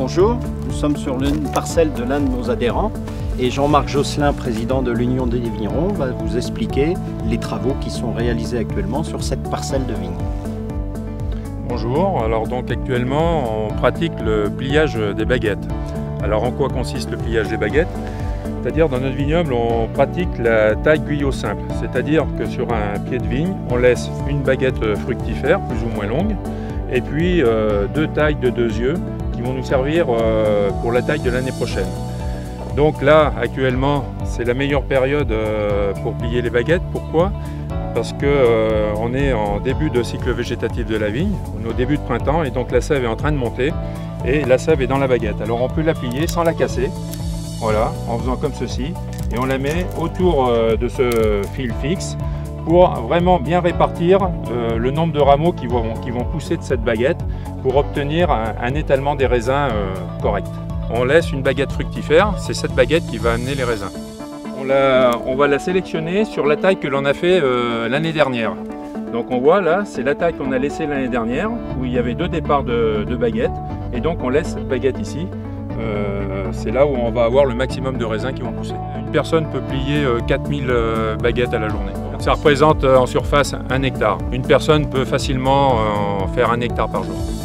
Bonjour, nous sommes sur une parcelle de l'un de nos adhérents et Jean-Marc Josselin, président de l'Union des vignerons, va vous expliquer les travaux qui sont réalisés actuellement sur cette parcelle de vigne. Bonjour, alors donc actuellement on pratique le pliage des baguettes. Alors en quoi consiste le pliage des baguettes? C'est-à-dire dans notre vignoble on pratique la taille guyot simple, c'est-à-dire que sur un pied de vigne on laisse une baguette fructifère plus ou moins longue et puis deux tailles de 2 yeux qui vont nous servir pour la taille de l'année prochaine. Donc là actuellement c'est la meilleure période pour plier les baguettes. Pourquoi? Parce qu'on est en début de cycle végétatif de la vigne, on est au début de printemps et donc la sève est en train de monter et la sève est dans la baguette. Alors on peut la plier sans la casser, voilà, en faisant comme ceci, et on la met autour de ce fil fixe pour vraiment bien répartir le nombre de rameaux qui vont pousser de cette baguette pour obtenir un étalement des raisins correct. On laisse une baguette fructifère, c'est cette baguette qui va amener les raisins. On va la sélectionner sur la taille que l'on a fait l'année dernière. Donc on voit là, c'est la taille qu'on a laissée l'année dernière, où il y avait 2 départs de baguettes, et donc on laisse cette baguette ici. C'est là où on va avoir le maximum de raisins qui vont pousser. Une personne peut plier 4000 baguettes à la journée. Ça représente en surface 1 hectare. Une personne peut facilement en faire 1 hectare par jour.